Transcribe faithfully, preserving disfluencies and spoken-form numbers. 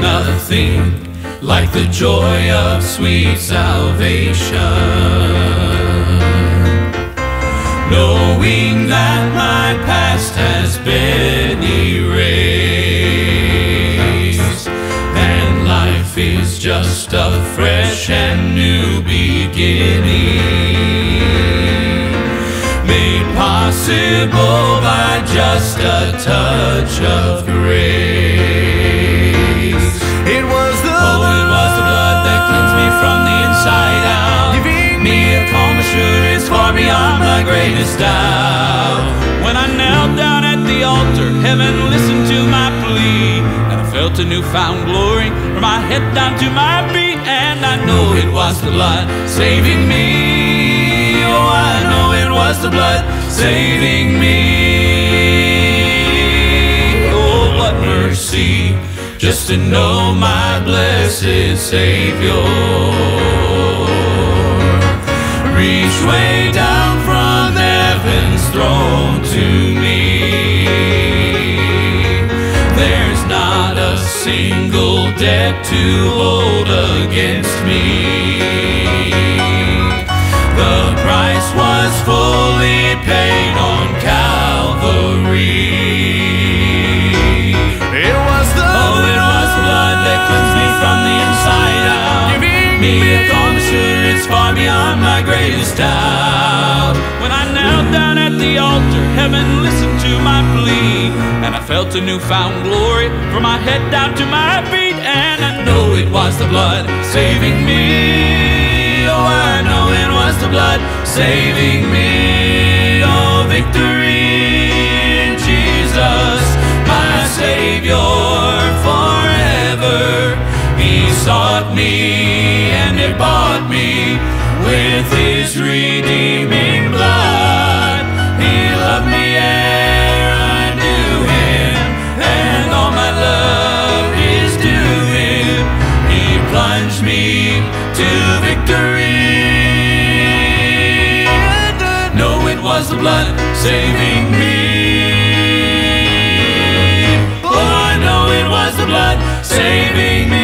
nothing like the joy of sweet salvation, knowing that my past has been erased, and life is just a fresh and new beginning, made possible by just a touch of grace. It was the Oh, it was the blood that cleansed me from the inside out, giving me a calm assurance far beyond my greatest doubt. When I knelt down at the altar, heaven listened to my plea, and I felt a newfound glory from my head down to my feet. And I know it was the blood saving me. Oh, I know it was the blood saving me. Oh, what mercy, just to know my blessed Savior reached way down from heaven's throne to me. There's not a single debt to hold against me. The price was fully paid on Calvary. It was the Oh, it was the blood that cleansed me from the inside out, giving me a calm assurance far beyond my greatest doubt. When I knelt down at the altar, heaven listened to my plea, and I felt a newfound glory from my head down to my feet. And I know it was the blood saving me. Oh, I know it was the blood saving me. Oh, victory in Jesus, my Savior forever. He sought me and He bought me with His redeeming blood. He loved me ere I knew Him, and all my love is due Him. He plunged me to victory. No, it was the blood saving me. Oh, I know it was the blood saving me.